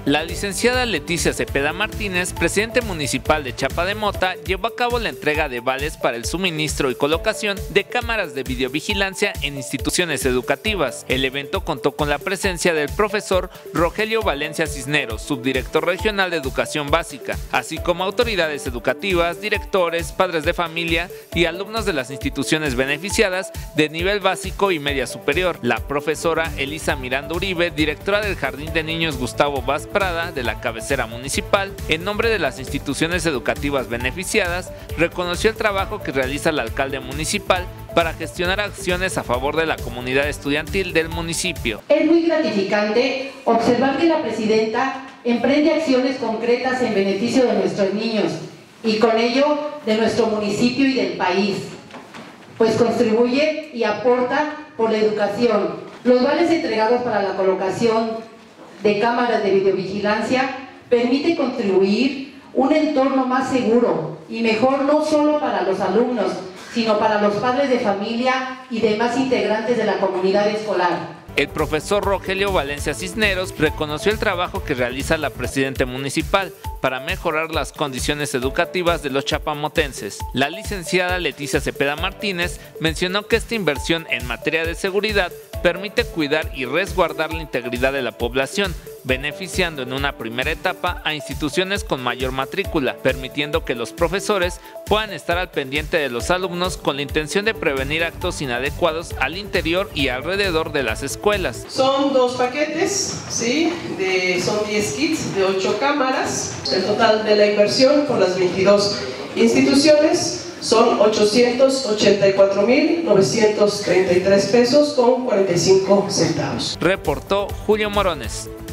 La licenciada Leticia Cepeda Martínez, presidente municipal de Chapa de Mota, llevó a cabo la entrega de vales para el suministro y colocación de cámaras de videovigilancia en instituciones educativas. El evento contó con la presencia del profesor Rogelio Valencia Cisneros, subdirector regional de Educación Básica, así como autoridades educativas, directores, padres de familia y alumnos de las instituciones beneficiadas de nivel básico y media superior. La profesora Elisa Miranda Uribe, directora del Jardín de Niños Gustavo Vaz Prada de la cabecera municipal, en nombre de las instituciones educativas beneficiadas, reconoció el trabajo que realiza el alcalde municipal para gestionar acciones a favor de la comunidad estudiantil del municipio. Es muy gratificante observar que la presidenta emprende acciones concretas en beneficio de nuestros niños y con ello de nuestro municipio y del país, pues contribuye y aporta por la educación. Los vales entregados para la colocación de cámaras de videovigilancia permite contribuir un entorno más seguro y mejor no solo para los alumnos, sino para los padres de familia y demás integrantes de la comunidad escolar. El profesor Rogelio Valencia Cisneros reconoció el trabajo que realiza la presidenta municipal para mejorar las condiciones educativas de los chapamotenses. La licenciada Leticia Cepeda Martínez mencionó que esta inversión en materia de seguridad permite cuidar y resguardar la integridad de la población, beneficiando en una primera etapa a instituciones con mayor matrícula, permitiendo que los profesores puedan estar al pendiente de los alumnos con la intención de prevenir actos inadecuados al interior y alrededor de las escuelas. Son 2 paquetes, ¿sí? Son 10 kits de 8 cámaras. El total de la inversión por las 22 instituciones son 884,933 pesos con 45 centavos. Reportó Julio Morones.